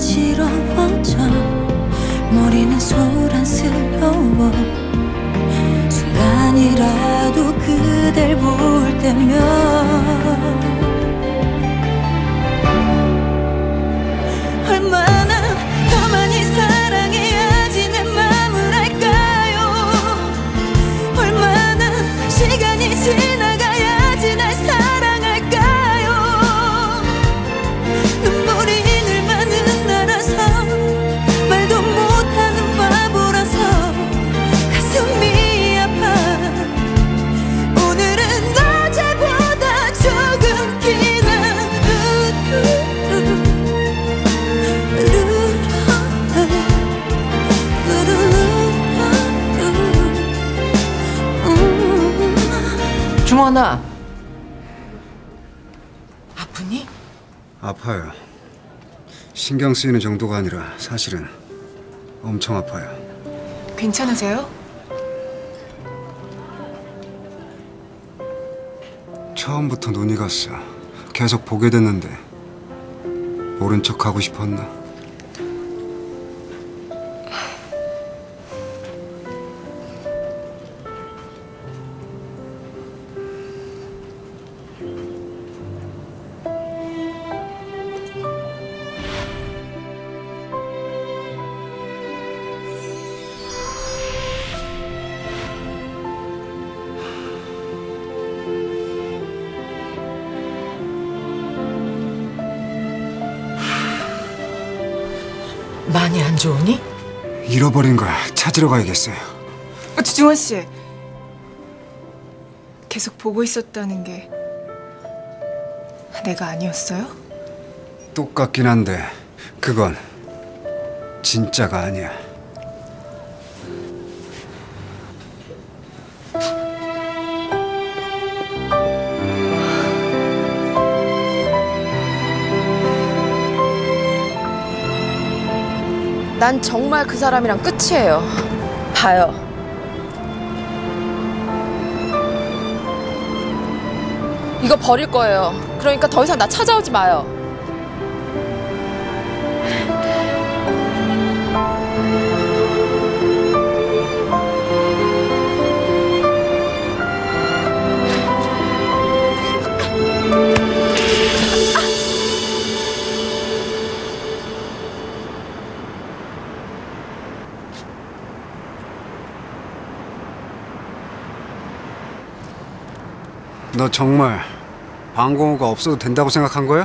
어지러워져 머리는 소란스러워 순간이라도 그댈 볼 때면 얼마나 더 많이 사랑해야지 내 맘을 알까요. 얼마나 시간이 지나가야지 날 사랑할까요. 눈물이 늘 많은 나라서 말도 못하는 바보라서 가슴이 아파. 오늘은 어제보다 조금 기나 중원아, 아프니? 아파요. 신경 쓰이는 정도가 아니라 사실은 엄청 아파요. 괜찮으세요? 처음부터 눈이 갔어. 계속 보게 됐는데 모른 척 하고 싶었나? 많이 안 좋으니? 잃어버린 걸 찾으러 가야겠어요. 주중원 씨, 계속 보고 있었다는 게 내가 아니었어요? 똑같긴 한데 그건 진짜가 아니야. 난 정말 그 사람이랑 끝이에요. 봐요. 이거 버릴 거예요. 그러니까 더 이상 나 찾아오지 마요. 너 정말 방공호가 없어도 된다고 생각한 거야?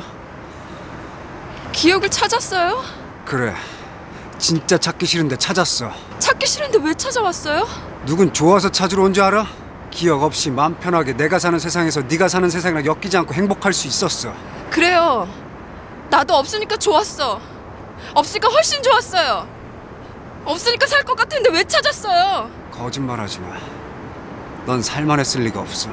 기억을 찾았어요? 그래. 진짜 찾기 싫은데 찾았어. 찾기 싫은데 왜 찾아왔어요? 누군 좋아서 찾으러 온 줄 알아? 기억 없이 마음 편하게 내가 사는 세상에서 네가 사는 세상이랑 엮이지 않고 행복할 수 있었어. 그래요. 나도 없으니까 좋았어. 없으니까 훨씬 좋았어요. 없으니까 살 것 같은데 왜 찾았어요? 거짓말하지 마. 넌 살만했을 리가 없어.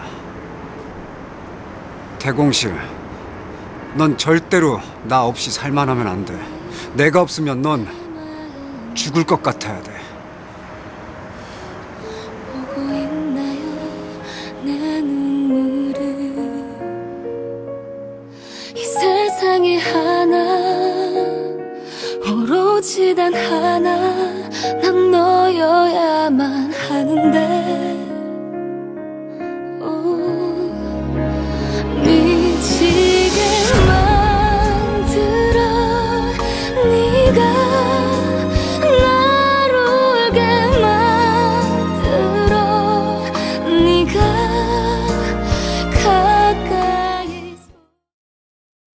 대공실, 넌 절대로 나 없이 살만하면 안 돼. 내가 없으면 넌 죽을 것 같아야 돼. 보고 있나요 내 눈물을. 이 세상에 하나 오로지 단 하나 난 너여야